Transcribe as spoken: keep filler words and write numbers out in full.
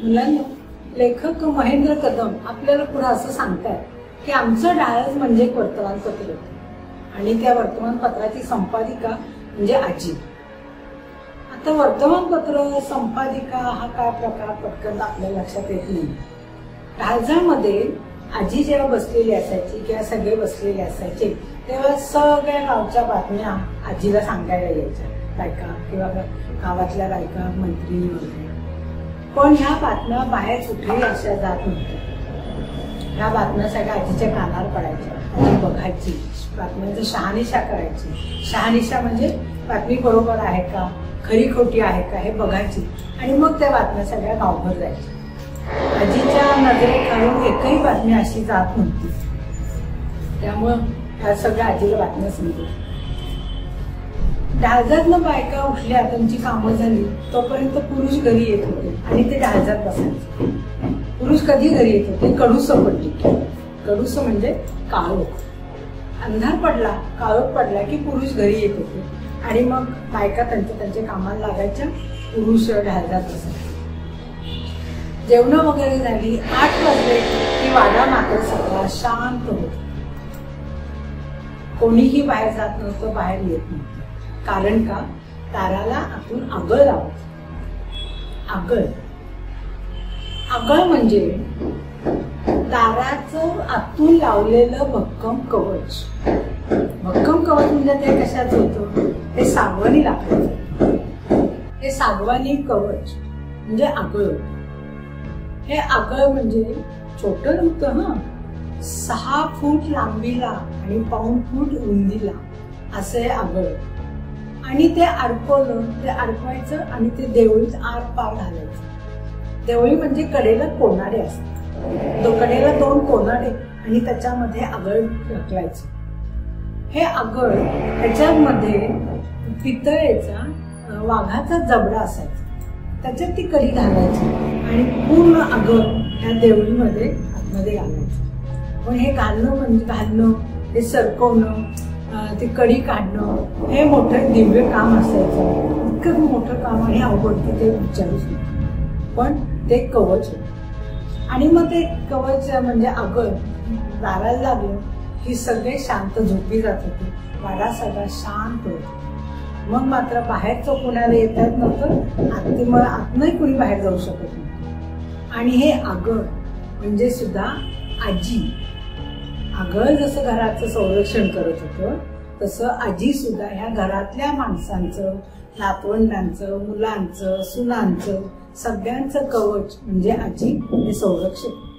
मुलांना लेखक महेंद्र कदम आपल्याला पुढे असं सांगतात की आमचं डायस म्हणजे एक वर्तमानपत्र आणि त्या वर्तमानपत्राची संपादिका म्हणजे आजी. आता वर्तमानपत्र संपादिका हा काय प्रकार पटकन आपल्या लक्षात येत नाही. डायजामध्ये आजी जेव्हा बसलेली असायची किंवा सगळे बसलेले असायचे तेव्हा सगळ्या गावच्या बातम्या आजीला सांगायला यायच्या, बायका किंवा गावातल्या बायका मंत्री वगैरे. पण ह्या बातम्या बाहेर कुठेही अशा जात नव्हत्या. ह्या बातम्या सगळ्या आजीच्या कानावर पडायच्या, आजी बघायची, बातम्यांचं शहानिशा करायची. शहानिशा म्हणजे बातमी बरोबर आहे का, खरी खोटी आहे का हे बघायची आणि मग त्या बातम्या सगळ्या गावभर जायच्या. आजीच्या नजरेखालून एकही बातमी अशी जात नव्हती. त्यामुळं ह्या सगळ्या आजीला बातम्या समजत. डाळजातनं बायका उठल्या, त्यांची कामं झाली, तोपर्यंत पुरुष घरी येत होते आणि ते डाळजात बसायचे. पुरुष कधी घरी येत होते? कडूस पडली. कडूस म्हणजे काळोख. अंधार पडला, काळोख पडला की पुरुष घरी येत होते आणि मग बायका त्यांच्या त्यांच्या कामाला लागायच्या, पुरुष डाळजात बसायचे. जेवण वगैरे झाली, आठ वाजले की वाडा मात्र सगळा शांत होता. कोणीही बाहेर जात नव्हतं, बाहेर येत नव्हतं. कारण का? दाराला आतून आगळ लावायचं. आगळ आगळ म्हणजे दाराचं आतून लावलेलं भक्कम कवच. भक्कम कवच म्हणजे ते कशाचं होतं? ते सागवानी लाकडाचं. हे सागवानी कवच म्हणजे आगळ. हे आगळ म्हणजे छोटं नव्हतं हा, सहा फूट लांबीला आणि पाऊण फूट रुंदीला असं हे आगळ. आणि ते अडकवलं, ते अडकवायचं आणि ते देवळीत आर पार घालायचं. देवळी म्हणजे कडेला कोनाडे असतात, कडेला दोन कोनाडे आणि त्याच्यामध्ये आगळ ढकलायचं. हे आगळ ह्याच्यामध्ये पितळेचा वाघाचा जबडा असायचा, त्याच्यात ती कडी घालायची आणि पूर्ण आगळ ह्या देवळीमध्ये आतमध्ये घालायचं. पण हे घालणं म्हणजे घालणं, हे सरकवणं, ती कडी काढणं हे मोठं दिव्य काम असायचं. इतकं मोठं काम आणि अवघड की ते विचारूच नाही. पण ते कवच होतं. आणि मग ते कवच म्हणजे आगळ दाराला लागलं की सगळे शांत झोपी जात होते, वाडा सगळा शांत होता. मग मात्र बाहेरचं कुणाला येतात नव्हतं, आत मग आतनंही कुणी बाहेर जाऊ शकत नव्हतं. आणि हे आगळ म्हणजे सुद्धा आजी. आगळ जसं घराचं संरक्षण करत होतं तसं आजी सुद्धा ह्या घरातल्या माणसांचं, नातवंडांचं, मुलांचं, सुनांचं सगळ्यांचं कवच म्हणजे आजी हे संरक्षण.